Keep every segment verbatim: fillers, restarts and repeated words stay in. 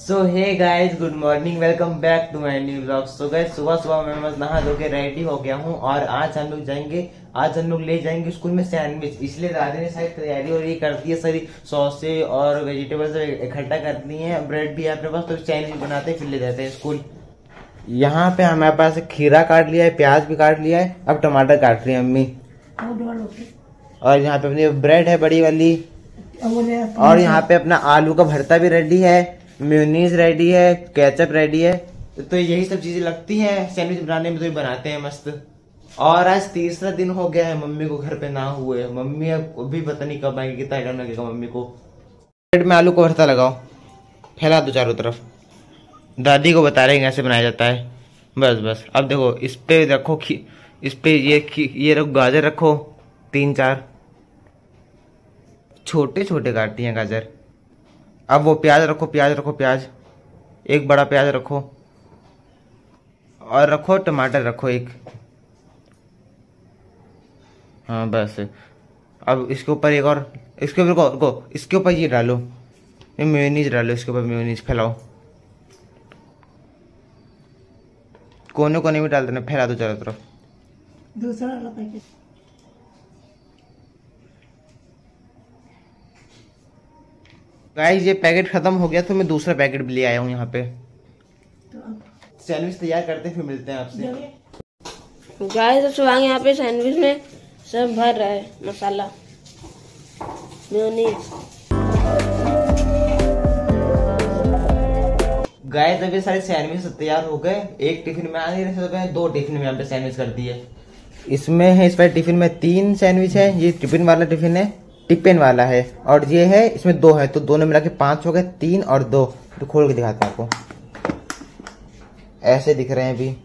So hey guys, good morning, welcome back to my new blog. So guys, सुबह सुबह मैं बस नहा धो के रेडी हो गया हूँ और आज हम लोग जाएंगे आज हम लोग ले जाएंगे स्कूल में सैंडविच। इसलिए दादी ने सारी तैयारी और ये कर दी है, सारी सॉसें और वेजिटेबल्स इकट्ठा कर दी है। ब्रेड भी है अपने पास, तो सैंडविच बनाते हैं फिर ले जाते हैं स्कूल। यहाँ पे हमारे पास खीरा काट लिया है, प्याज भी काट लिया है, अब टमाटर काट रही है अम्मी। और यहाँ पे अपनी ब्रेड है बड़ी वाली, और यहाँ पे अपना आलू का भरता भी रेडी है, मेयोनीज रेडी है, केचप रेडी है। तो यही सब चीजें लगती हैं सैंडविच बनाने में, तो ये बनाते हैं मस्त। और आज तीसरा दिन हो गया है मम्मी को घर पे ना हुए। मम्मी अभी पता नहीं कब आएगी, कितना टाइम लगेगा मम्मी को। ब्रेड में आलू का भरता लगाओ, फैला दो चारों तरफ। दादी को बता रहे हैं कैसे बनाया जाता है। बस बस अब देखो, इस पे रखो, इस पे ये ये रखो, गाजर रखो, तीन चार छोटे छोटे काटती हैं गाजर। अब वो प्याज रखो, प्याज रखो, प्याज एक बड़ा प्याज रखो, और रखो टमाटर रखो एक। हाँ बस। अब इसके ऊपर एक और, इसके ऊपर को, को इसके ऊपर ये डालो, ये मेयोनीज डालो, इसके ऊपर मेयोनीज फैलाओ, कोने कोने में डाल देना, फैला दो चारों तरफ। दूसरा वाला पैकेट गाइस, ये पैकेट खत्म हो गया तो मैं दूसरा पैकेट भी ले आया हूँ यहाँ पे। तो अब सैंडविच तैयार करते फिर मिलते हैं आपसे। गाइस अब सुबह यहाँ पे सैंडविच में सब भर रहा है मसाला, मेयोनीज। गाइस अभी सारे सैंडविच तैयार हो गए। एक टिफिन में आ नहीं रहे, तो मैंने दो टिफिन में यहाँ पे सैंडविच कर दिए। इसमें है, इस पर टिफिन में तीन सैंडविच है। ये टिफिन वाला टिफिन है, टिफिन वाला है, और ये है इसमें दो है, तो दोनों मिला के पांच हो गए, तीन और दो। तो खोल के दिखाता हूँ आपको, ऐसे दिख रहे हैं अभी।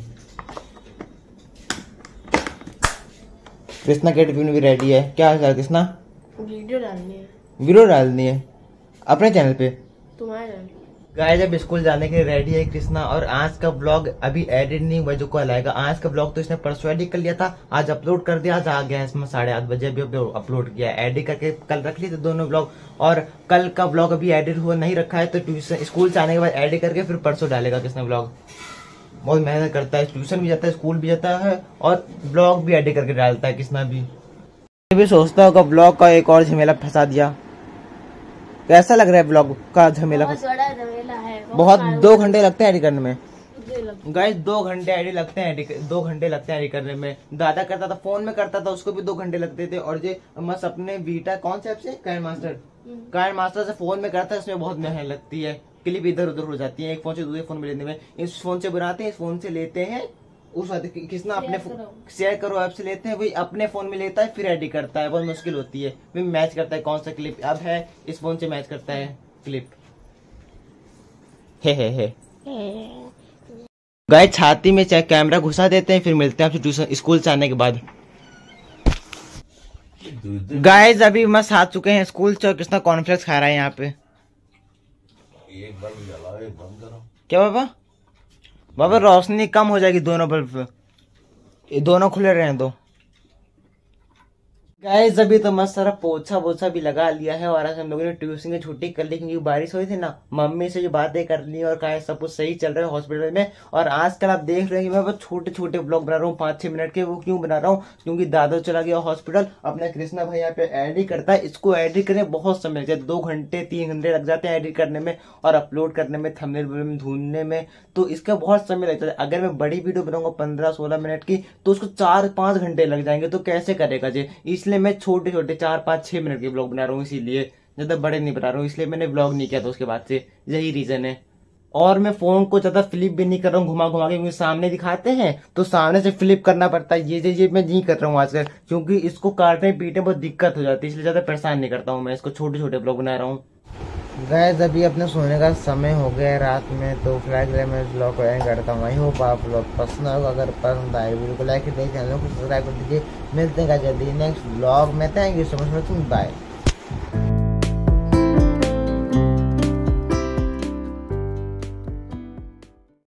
कृष्णा के टिफिन भी रेडी है। क्या है कृष्णा? वीडियो डालनी है, वीडियो डालनी है अपने चैनल पे, तुम्हारे चैनल। गाइस जब स्कूल जाने के लिए रेडी है कृष्णा, और आज का ब्लॉग अभी एडिट नहीं हुआ, जो कल आएगा। आज का ब्लॉग तो इसने परसों एडिट कर लिया था, आज अपलोड कर दिया। आज आ गया इसमें साढ़े आठ बजे, अभी अपलोड किया, एडिट करके कल रख लिए थे दोनों ब्लॉग। और कल का ब्लॉग अभी एडिट हुआ नहीं रखा है, तो ट्यूशन स्कूल से आने के बाद एडिट करके फिर परसों डालेगा कृष्णा ब्लॉग। बहुत मेहनत करता है, ट्यूशन भी जाता है, स्कूल भी जाता है, और ब्लॉग भी एडिट करके डालता है कृष्णा भी। भी सोचता होगा ब्लॉग का एक और झमेला फंसा दिया। कैसा लग रहा है ब्लॉग का झमेला? बहुत बड़ा झमेला है, बहुत दो घंटे लगते हैं एडिट करने में। गाइस दो घंटे एडिट लगते हैं, एडिट दो घंटे लगते हैं एडिट करने में। दादा करता था, फोन में करता था, उसको भी दो घंटे लगते थे। और ये बस अपने बीटा कौन से ऐप से, काइन मास्टर काइन मास्टर से फोन में करता है, इसमें बहुत मेहनत लगती है। क्लिप इधर उधर हो जाती है, एक फोन से दूसरे फोन में लेने में। इस फोन से बनाते हैं, इस फोन से लेते हैं, उस किसना अपने शेयर करो ऐप से लेते हैं, वही अपने फोन में लेता है, फिर एडिट करता है। बहुत मुश्किल होती है, फिर मैच करता है कौन सा क्लिप अब है, इस फोन से मैच करता है क्लिप। हे हे हे गाइस, छाती में चाहे कैमरा घुसा देते हैं, फिर मिलते हैं आपसे ट्यूशन स्कूल से आने के बाद। गाइस अभी मस्त आ चुके हैं स्कूल से, किसना कॉर्नफ्लेक्स खा रहा है यहाँ पे। एक बल्ब जलाओ, एक बंद करो। क्या बाबा? बाबा रोशनी कम हो जाएगी, दोनों बल्ब ये दोनों खुले रहे दो। गाइस अभी तो मस्त सारा पोछा वोछा भी लगा लिया है, और आज हम लोगों ने ट्यूशन की छुट्टी कर ली, क्योंकि बारिश हुई थी ना। मम्मी से जो बातें कर ली, और कहा सब कुछ सही चल रहा है हॉस्पिटल में। और आजकल आप देख रहे हैं कि मैं बस छोटे छोटे ब्लॉग बना रहा हूँ, पाँच छह मिनट के। वो क्यों बना रहा हूँ? क्योंकि दादा चला गया हॉस्पिटल, अपना कृष्णा भाई यहाँ पे एडिट करता है। इसको एडिट करने बहुत समय लग जाता है, दो घंटे तीन घंटे लग जाते हैं एडिट करने में, और अपलोड करने में, थंबनेल ढूंढने में, तो इसका बहुत समय लगता है। अगर मैं बड़ी वीडियो बनाऊंगा पंद्रह सोलह मिनट की, तो उसको चार पांच घंटे लग जाएंगे, तो कैसे करेगा जी? इसलिए मैं छोटे छोटे चार पाँच छह मिनट के ब्लॉग बना रहा हूँ, इसीलिए ज्यादा बड़े नहीं बना रहा हूँ। इसलिए मैंने ब्लॉग नहीं किया था उसके बाद से, यही रीजन है। और मैं फोन को ज्यादा फ्लिप भी नहीं कर रहा हूँ घुमा घुमा के, क्योंकि सामने दिखाते हैं तो सामने से फ्लिप करना पड़ता है। ये ये मैं नहीं कर रहा हूँ आजकल, क्योंकि इसको काटने पीटने बहुत दिक्कत हो जाती है, इसलिए ज्यादा परेशान नहीं करता हूँ मैं इसको, छोटे छोटे ब्लॉग बना रहा हूँ। गाइस अभी अपने सोने का समय हो गया है रात में, तो फिलहाल मैं इस ब्लॉग को एंड करता हूँ। आई होप आप ब्लॉग पसंद होगा। अगर पसंद आए वीडियो को लाइक कर, चैनल को सब्सक्राइब कर दीजिए। मिलते हैं जल्दी नेक्स्ट ब्लॉग में। Thank you so much, bye.